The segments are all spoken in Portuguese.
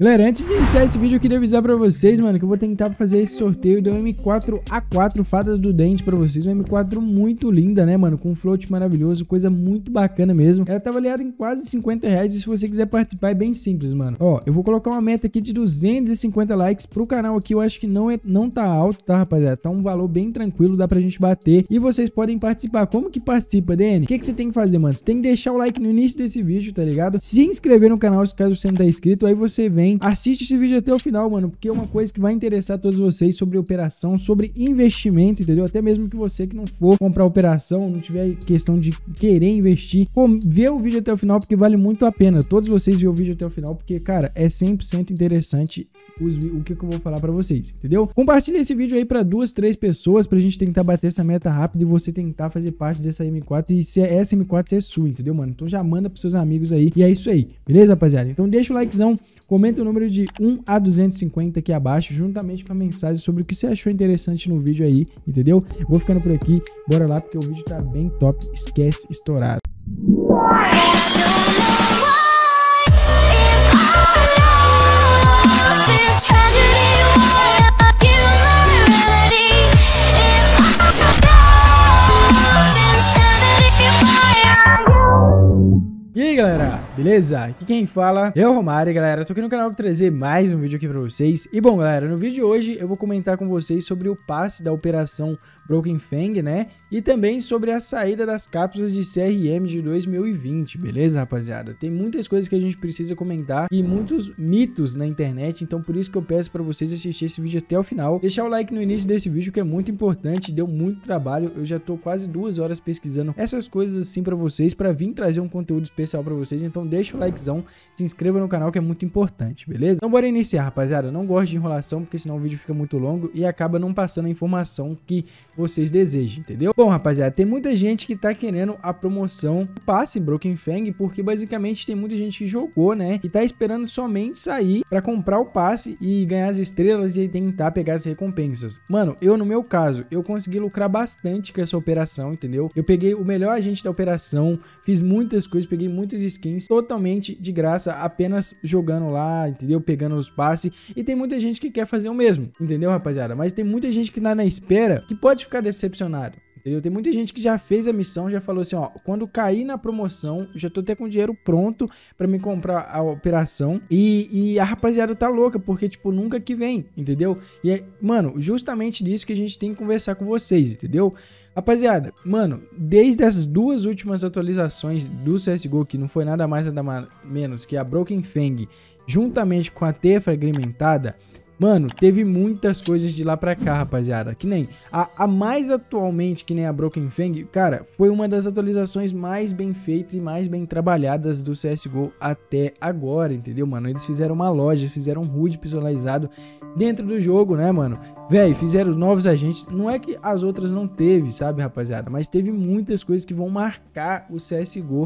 Galera, antes de iniciar esse vídeo, eu queria avisar pra vocês, mano, que eu vou tentar fazer esse sorteio do M4A4 Fadas do Dente pra vocês. Uma M4 muito linda, né, mano? Com um float maravilhoso, coisa muito bacana mesmo. Ela tá avaliada em quase 50 reais e se você quiser participar é bem simples, mano. Ó, eu vou colocar uma meta aqui de 250 likes pro canal aqui. Eu acho que não tá alto, tá, rapaziada? Tá um valor bem tranquilo, dá pra gente bater. E vocês podem participar. Como que participa, DN? O que você tem que fazer, mano? Você tem que deixar o like no início desse vídeo, tá ligado? Se inscrever no canal, se caso você não tá inscrito, aí você vem, assiste esse vídeo até o final, mano, porque é uma coisa que vai interessar todos vocês sobre operação, sobre investimento, entendeu? Até mesmo que você que não for comprar operação, não tiver questão de querer investir, vê o vídeo até o final, porque vale muito a pena. Todos vocês vê o vídeo até o final, porque, cara, é 100% interessante o que eu vou falar pra vocês, entendeu? Compartilha esse vídeo aí pra 2, 3 pessoas pra gente tentar bater essa meta rápido e você tentar fazer parte dessa M4 e se essa M4 é sua, entendeu, mano? Então já manda pros seus amigos aí e é isso aí, beleza, rapaziada? Então deixa o likezão, comenta o número de 1 a 250 aqui abaixo, juntamente com a mensagem sobre o que você achou interessante no vídeo aí, entendeu? Vou ficando por aqui, bora lá porque o vídeo tá bem top, esquece estourado. E aí, galera, beleza? Aqui quem fala é o Romário, galera. Tô aqui no canal pra trazer mais um vídeo aqui pra vocês. E bom, galera, no vídeo de hoje eu vou comentar com vocês sobre o passe da operação Broken Fang, né? E também sobre a saída das cápsulas de CRM de 2020, beleza, rapaziada? Tem muitas coisas que a gente precisa comentar e muitos mitos na internet, então por isso que eu peço pra vocês assistir esse vídeo até o final. Deixar o like no início desse vídeo que é muito importante, deu muito trabalho. Eu já tô quase 2 horas pesquisando essas coisas assim pra vocês, pra vir trazer um conteúdo especial pra vocês, então deixa o likezão, se inscreva no canal que é muito importante, beleza? Então bora iniciar, rapaziada. Eu não gosto de enrolação porque senão o vídeo fica muito longo e acaba não passando a informação que vocês desejam, entendeu? Bom, rapaziada, tem muita gente que tá querendo a promoção passe Broken Fang porque basicamente tem muita gente que jogou, né? E tá esperando somente sair pra comprar o passe e ganhar as estrelas e tentar pegar as recompensas. Mano, no meu caso, eu consegui lucrar bastante com essa operação, entendeu? Eu peguei o melhor agente da operação, fiz muitas coisas, peguei muitas skins totalmente de graça, apenas jogando lá, entendeu? Pegando os passes. E tem muita gente que quer fazer o mesmo, entendeu, rapaziada? Mas tem muita gente que tá na espera que pode ficar decepcionado, entendeu? Tem muita gente que já fez a missão, já falou assim, ó, quando cair na promoção, já tô até com o dinheiro pronto pra me comprar a operação. E a rapaziada tá louca, porque, tipo, nunca que vem, entendeu? E é, mano, justamente disso que a gente tem que conversar com vocês, entendeu? Rapaziada, mano, desde as 2 últimas atualizações do CSGO, que não foi nada mais nada menos que a Broken Fang, juntamente com a teia fragmentada, mano, teve muitas coisas de lá pra cá, rapaziada. Que nem a mais atualmente, que nem a Broken Fang, cara, foi uma das atualizações mais bem feitas e mais bem trabalhadas do CSGO até agora, entendeu, mano? Eles fizeram uma loja, fizeram um HUD personalizado dentro do jogo, né, mano? Velho, fizeram os agentes. Não é que as outras não teve, sabe, rapaziada? Mas teve muitas coisas que vão marcar o CSGO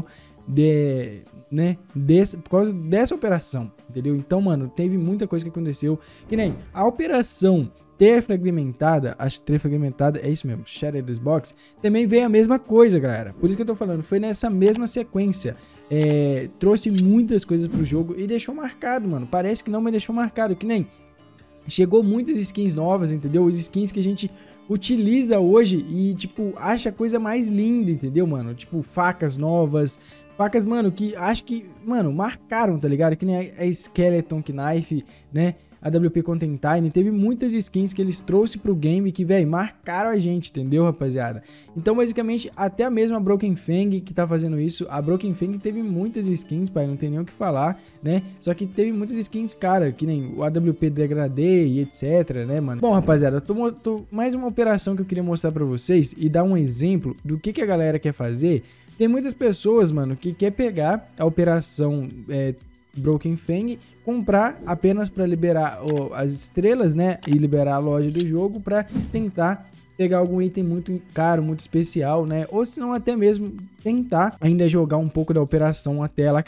por causa dessa operação, entendeu? Então, mano, teve muita coisa que aconteceu, que nem a operação teia fragmentada, acho que teia fragmentada é isso mesmo, Shattered Box, também veio a mesma coisa, galera. Por isso que eu tô falando, foi nessa mesma sequência. Trouxe muitas coisas pro jogo e deixou marcado, mano. Parece que não, mas deixou marcado, que nem chegou muitas skins novas, entendeu? Os skins que a gente utiliza hoje e, tipo, acha a coisa mais linda, entendeu, mano? Tipo, facas novas, facas, mano, que acho que, mano, marcaram, tá ligado? Que nem a Skeleton Knife, né? A WP Contentine, teve muitas skins que eles trouxeram pro game que, velho, marcaram a gente, entendeu, rapaziada? Então, basicamente, até a mesma Broken Fang que tá fazendo isso, a Broken Fang teve muitas skins, pai, não tem nem o que falar, né? Só que teve muitas skins, cara, que nem o AWP Degradê e etc, né, mano? Bom, rapaziada, mais uma operação que eu queria mostrar pra vocês e dar um exemplo do que a galera quer fazer. Tem muitas pessoas, mano, que quer pegar a operação Broken Fang, comprar apenas para liberar as estrelas, né, e liberar a loja do jogo para tentar pegar algum item muito caro, muito especial, né, ou se não até mesmo tentar ainda jogar um pouco da operação até ela acabar.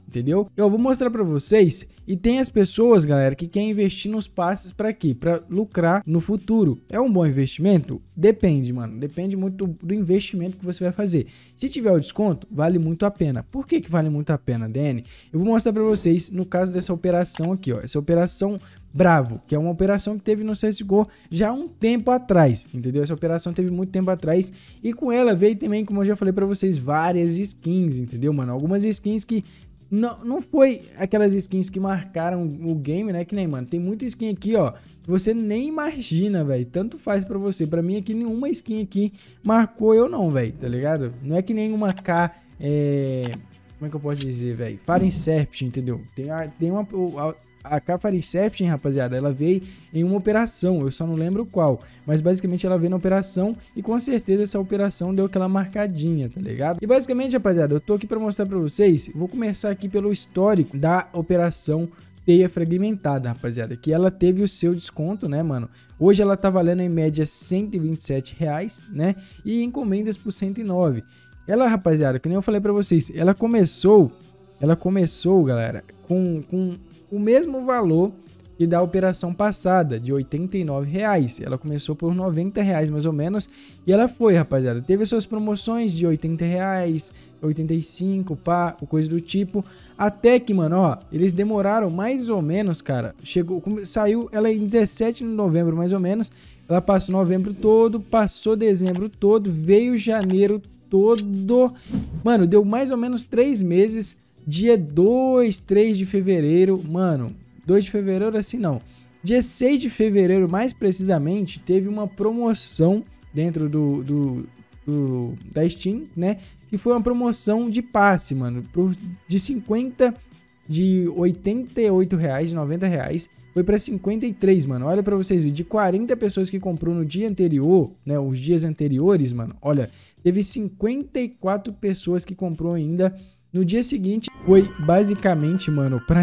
entendeu? Eu vou mostrar pra vocês. E tem as pessoas, galera, que querem investir nos passes pra quê? Pra lucrar no futuro. É um bom investimento? Depende, mano. Depende muito do investimento que você vai fazer. Se tiver o desconto, vale muito a pena. Por que que vale muito a pena, DN? Eu vou mostrar pra vocês no caso dessa operação aqui, ó. Essa operação Bravo, que é uma operação que teve no CSGO já há um tempo atrás, entendeu? Essa operação teve muito tempo atrás e com ela veio também, como eu já falei pra vocês, várias skins, entendeu, mano? Algumas skins que não foi aquelas skins que marcaram o game, né? Que nem, mano, tem muita skin aqui, ó, que você nem imagina, velho. Tanto faz pra você. Pra mim aqui, nenhuma skin aqui marcou eu não, velho, tá ligado? Não é que nem uma K, como é que eu posso dizer, velho? Fire Inception, entendeu? Tem uma... A Fire Inception, rapaziada, ela veio em uma operação, eu só não lembro qual, mas basicamente ela veio na operação e com certeza essa operação deu aquela marcadinha, tá ligado? E basicamente, rapaziada, eu tô aqui pra mostrar pra vocês, vou começar aqui pelo histórico da operação Teia Fragmentada, rapaziada, que ela teve o seu desconto, né, mano? Hoje ela tá valendo em média R$127, né, e encomendas por 109. Ela, rapaziada, que nem eu falei pra vocês, ela começou, galera, com o mesmo valor que da operação passada, de R$89. Ela começou por R$90 mais ou menos. E ela foi, rapaziada. Teve suas promoções de R$80, 85, pá, coisa do tipo. Até que, mano, ó, eles demoraram mais ou menos, cara. Saiu ela em 17 de novembro, mais ou menos. Ela passou novembro todo, passou dezembro todo, veio janeiro todo. Mano, deu mais ou menos 3 meses. Dia 2, 3 de fevereiro, mano, 2 de fevereiro assim não. Dia 6 de fevereiro, mais precisamente, teve uma promoção dentro da Steam, né? Que foi uma promoção de passe, mano, de R$88, de R$90, foi para 53, mano. Olha para vocês verem, de 40 pessoas que comprou no dia anterior, né, os dias anteriores, mano, olha, teve 54 pessoas que comprou ainda. No dia seguinte, foi basicamente, mano, para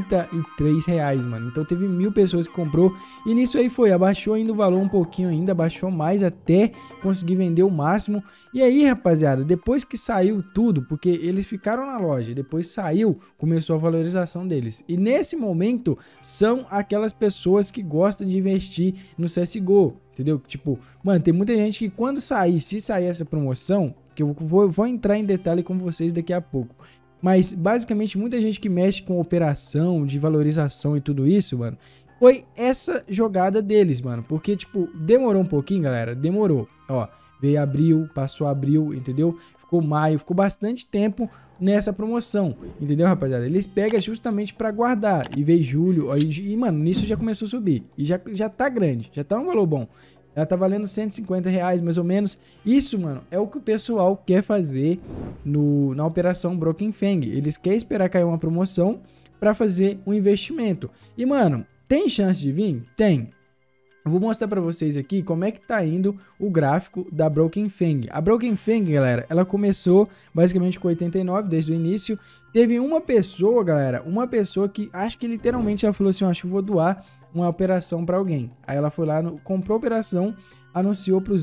R$53, mano. Então teve 1000 pessoas que comprou. E nisso aí foi, abaixou ainda o valor um pouquinho ainda, abaixou mais até conseguir vender o máximo. E aí, rapaziada, depois que saiu tudo, porque eles ficaram na loja, depois saiu, começou a valorização deles. E nesse momento, são aquelas pessoas que gostam de investir no CSGO, entendeu? Tipo, mano, tem muita gente que quando sair, se sair essa promoção... que eu vou entrar em detalhe com vocês daqui a pouco. Mas, basicamente, muita gente que mexe com operação, de valorização e tudo isso, mano, foi essa jogada deles, mano. Porque, tipo, demorou um pouquinho, galera, demorou. Ó, veio abril, passou abril, entendeu? Ficou maio, ficou bastante tempo nessa promoção, entendeu, rapaziada? Eles pegam justamente pra guardar. E veio julho, ó, e, mano, nisso já começou a subir. E já tá grande, já tá um valor bom. Ela tá valendo R$150 mais ou menos. Isso, mano, é o que o pessoal quer fazer na operação Broken Fang. Eles querem esperar cair uma promoção pra fazer um investimento. E, mano, tem chance de vir? Tem. Eu vou mostrar pra vocês aqui como é que tá indo o gráfico da Broken Fang. A Broken Fang, galera, ela começou basicamente com 89 desde o início. Teve uma pessoa, galera, que acho que literalmente ela falou assim, acho que vou doar uma operação para alguém. Aí ela foi lá, comprou a operação, anunciou pro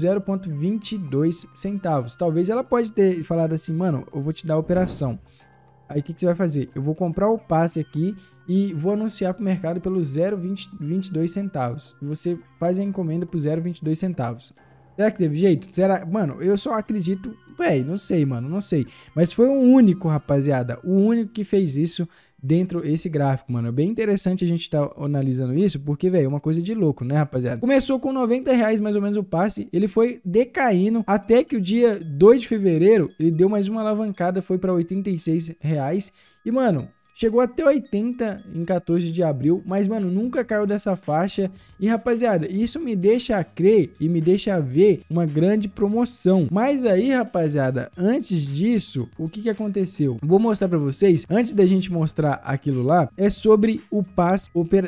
0,22 centavos. Talvez ela pode ter falado assim, mano, eu vou te dar a operação. Aí o que você vai fazer? Eu vou comprar o passe aqui e vou anunciar pro mercado pelo 0,22 centavos. E você faz a encomenda por 0,22 centavos. Será que teve jeito? Será? Mano, eu só acredito... Véi, não sei, mano, não sei. Mas foi o único, rapaziada, o único que fez isso dentro desse gráfico, mano. É bem interessante a gente tá analisando isso, porque, velho, é uma coisa de louco, né, rapaziada? Começou com R$90 mais ou menos o passe, ele foi decaindo até que o dia 2 de fevereiro, ele deu mais uma alavancada, foi para R$86. E, mano... chegou até 80 em 14 de abril, mas, mano, nunca caiu dessa faixa. E, rapaziada, isso me deixa crer e me deixa ver uma grande promoção. Mas aí, rapaziada, antes disso, o que aconteceu? Vou mostrar pra vocês, antes da gente mostrar aquilo lá, é sobre o passe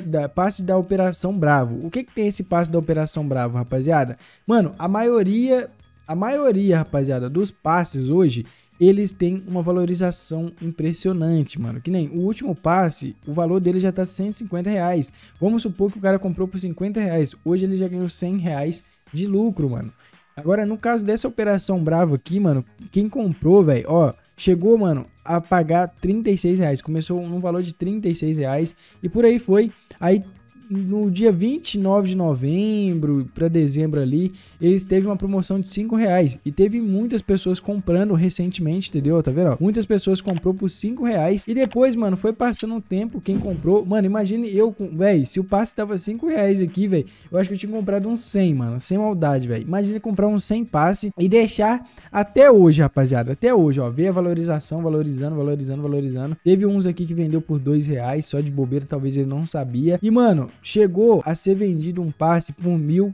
da Operação Bravo. O que tem esse passe da Operação Bravo, rapaziada? Mano, a maioria, rapaziada, dos passes hoje... eles têm uma valorização impressionante, mano. Que nem o último passe, o valor dele já tá R$150. Vamos supor que o cara comprou por R$50. Hoje ele já ganhou R$100 de lucro, mano. Agora, no caso dessa Operação Bravo aqui, mano, quem comprou, velho, ó, chegou, mano, a pagar R$36. Começou num valor de R$36 e por aí foi. Aí no dia 29 de novembro para dezembro ali, eles teve uma promoção de R$5 e teve muitas pessoas comprando recentemente, entendeu? Tá vendo? Ó? Muitas pessoas comprou por R$5 e depois, mano, foi passando um tempo, quem comprou, mano, imagine eu, velho, se o passe tava R$5 aqui, velho, eu acho que eu tinha comprado uns 100, mano, sem maldade, velho. Imagine comprar uns 100 passe e deixar até hoje, rapaziada, até hoje, ó, ver a valorização, valorizando. Teve uns aqui que vendeu por R$2, só de bobeira, talvez ele não sabia. E, mano, chegou a ser vendido um passe por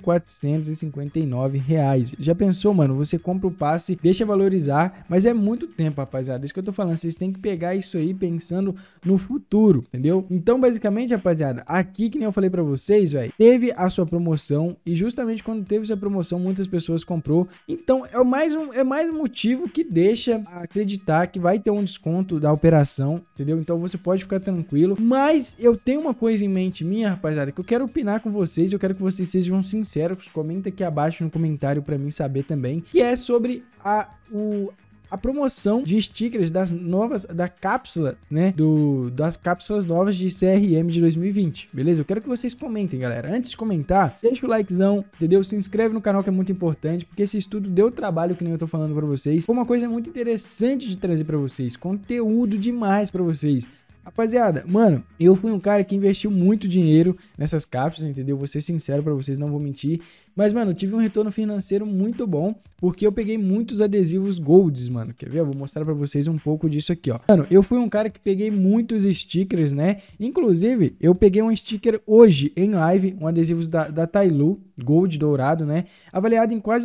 R$1.459. Já pensou, mano? Você compra o passe, deixa valorizar, mas é muito tempo, rapaziada. Isso que eu tô falando, vocês têm que pegar isso aí pensando no futuro, entendeu? Então, basicamente, rapaziada, aqui, que nem eu falei pra vocês, velho, teve a sua promoção e justamente quando teve essa promoção, muitas pessoas comprou. Então, é mais um motivo que deixa acreditar que vai ter um desconto da operação, entendeu? Então, você pode ficar tranquilo. Mas eu tenho uma coisa em mente minha, rapaziada, que eu quero opinar com vocês, eu quero que vocês sejam sinceros, comenta aqui abaixo no comentário pra mim saber também, que é sobre a promoção de stickers das novas, da cápsula, né, das cápsulas novas de CRM de 2020, beleza? Eu quero que vocês comentem, galera. Antes de comentar, deixa o likezão, entendeu? Se inscreve no canal que é muito importante, porque esse estudo deu trabalho, que nem eu tô falando pra vocês. Foi uma coisa muito interessante de trazer pra vocês, conteúdo demais pra vocês. Rapaziada, mano, eu fui um cara que investiu muito dinheiro nessas cápsulas, entendeu? Vou ser sincero pra vocês, não vou mentir. Mas, mano, eu tive um retorno financeiro muito bom, porque eu peguei muitos adesivos golds, mano. Quer ver? Eu vou mostrar pra vocês um pouco disso aqui, ó. Mano, eu fui um cara que peguei muitos stickers, né? Inclusive, eu peguei um sticker hoje em live, um adesivo da Tailu, gold dourado, né? Avaliado em quase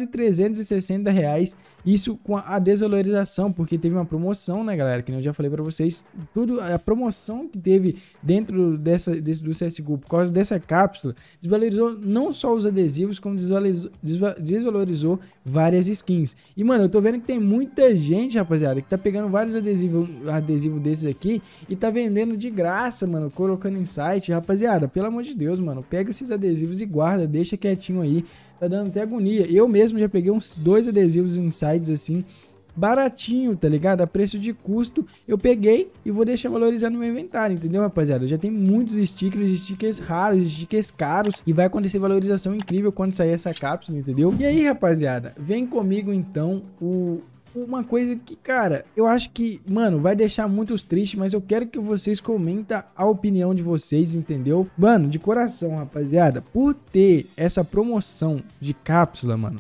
R$360. Isso com a desvalorização, porque teve uma promoção, né, galera? Que nem eu já falei pra vocês. Tudo, a promoção que teve dentro do CSGO por causa dessa cápsula, desvalorizou não só os adesivos, como desvalorizou várias skins. E, mano, eu tô vendo que tem muita gente, rapaziada, que tá pegando vários adesivos desses aqui e tá vendendo de graça, mano, colocando em site. Rapaziada, pelo amor de Deus, mano, pega esses adesivos e guarda, deixa quietinho aí. Tá dando até agonia. Eu mesmo já peguei uns 2 adesivos em sites assim, baratinho, tá ligado? A preço de custo, eu peguei e vou deixar valorizar no meu inventário, entendeu, rapaziada? Já tem muitos stickers raros, stickers caros, e vai acontecer valorização incrível quando sair essa cápsula, entendeu? E aí, rapaziada, vem comigo então uma coisa que, cara, eu acho que, mano, vai deixar muitos tristes, mas eu quero que vocês comentem a opinião de vocês, entendeu? Mano, de coração, rapaziada, por ter essa promoção de cápsula, mano,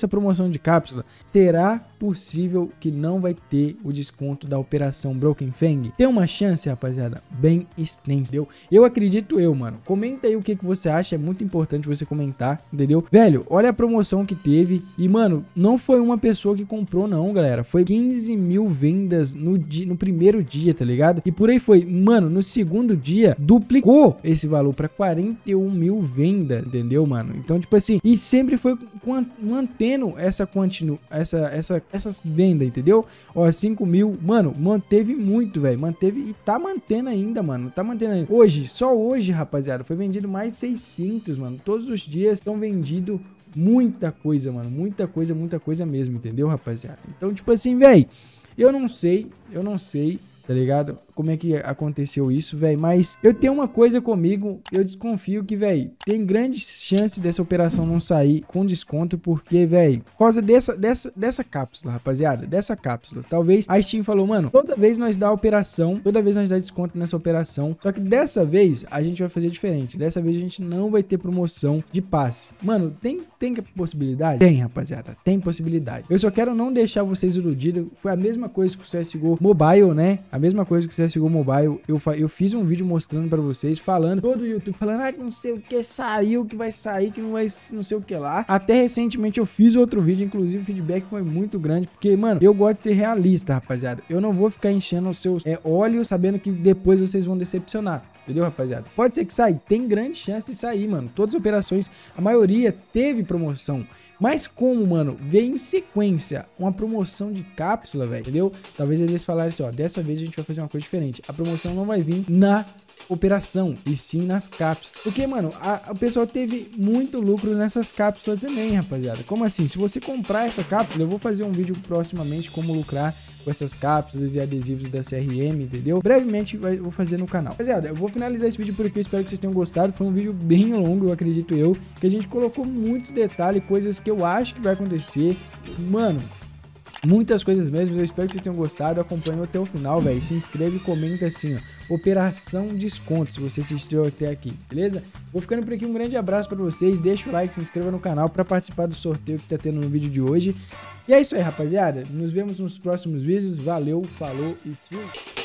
será possível que não vai ter o desconto da operação Broken Fang? Tem uma chance, rapaziada, bem extensa, entendeu? Eu acredito, mano. Comenta aí o que você acha, é muito importante você comentar, entendeu? Velho, olha a promoção que teve e, mano, não foi uma pessoa que comprou não, galera. Foi 15 mil vendas no primeiro dia, tá ligado? E por aí foi. Mano, no segundo dia, duplicou esse valor pra 41 mil vendas, entendeu, mano? Então, tipo assim, e sempre foi mantendo essas vendas, entendeu? Ó, 5 mil, mano, manteve muito, velho. Manteve e tá mantendo ainda, mano. Tá mantendo ainda. Hoje, só hoje, rapaziada, foi vendido mais 600, mano. Todos os dias estão vendidos muita coisa, mano. Muita coisa mesmo, entendeu, rapaziada? Então, tipo assim, velho, eu não sei, tá ligado? Como é que aconteceu isso, velho? Mas eu tenho uma coisa comigo, eu desconfio que, velho, tem grande chance dessa operação não sair com desconto, porque, velho, por causa dessa cápsula, rapaziada, dessa cápsula. Talvez a Steam falou, mano, toda vez nós dá operação, toda vez nós dá desconto nessa operação, só que dessa vez a gente vai fazer diferente. Dessa vez a gente não vai ter promoção de passe. Mano, tem possibilidade? Tem, rapaziada, tem possibilidade. Eu só quero não deixar vocês iludidos. Foi a mesma coisa que o CSGO Mobile, né? A mesma coisa que o CSGO Mobile, eu fiz um vídeo mostrando pra vocês, falando, todo o YouTube falando, ah, que não sei o que saiu, que vai sair, que não vai, não sei o que lá. Até recentemente eu fiz outro vídeo, inclusive o feedback foi muito grande, porque, mano, eu gosto de ser realista, rapaziada. Eu não vou ficar enchendo os seus olhos, sabendo que depois vocês vão decepcionar. Entendeu, rapaziada? Pode ser que saia, tem grande chance de sair, mano. Todas as operações, a maioria teve promoção. Mas como, mano, veio em sequência uma promoção de cápsula, velho, entendeu? Talvez eles falaram assim, ó, dessa vez a gente vai fazer uma coisa diferente. A promoção não vai vir na operação, e sim nas caps. Porque, mano, o pessoal teve muito lucro nessas cápsulas também, rapaziada. Como assim? Se você comprar essa cápsula, eu vou fazer um vídeo proximamente como lucrar com essas cápsulas e adesivos da CRM, entendeu? Brevemente eu vou fazer no canal. Rapaziada, eu vou finalizar esse vídeo por aqui, eu espero que vocês tenham gostado. Foi um vídeo bem longo, eu acredito eu, que a gente colocou muitos detalhes, coisas que eu acho que vai acontecer. Mano, muitas coisas mesmo, eu espero que vocês tenham gostado. Acompanhe até o final, velho. Se inscreve e comenta assim, ó, Operação Desconto, se você assistiu até aqui, beleza? Vou ficando por aqui, um grande abraço pra vocês. Deixa o like, se inscreva no canal pra participar do sorteio que tá tendo no vídeo de hoje. E é isso aí, rapaziada. Nos vemos nos próximos vídeos. Valeu, falou e fui!